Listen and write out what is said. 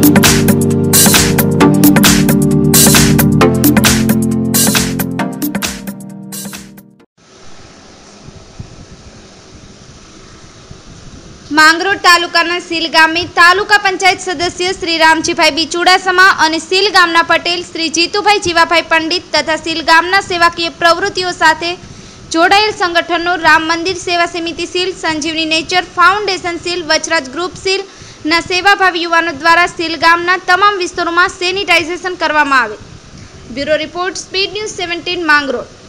માંગરોળ તાલુકાના સીલ ગામે તાલુકા પંચાયત સદસ્ય શ્રી રામજીભાઈ બી ચુડાસમા અને સીલ ગામના પટેલ શ્રી જીતુભાઈ જીવાભાઈ પંડિત તથા સીલ ગામના સેવાકીય પ્રવૃત્તિઓ સાથે જોડાયેલ સંગઠનો રામ મંદિર સેવા સમિતિ સીલ, સંજીવની નેચર ફાઉન્ડેશન સીલ, વચરાજ ગ્રુપ સીલ ના સેવાભાવી યુવાનો દ્વારા સીલ ગામના તમામ વિસ્તારોમાં સેનિટાઇઝેશન કરવામાં આવે। Bureau report, speed news 17 Mangrol.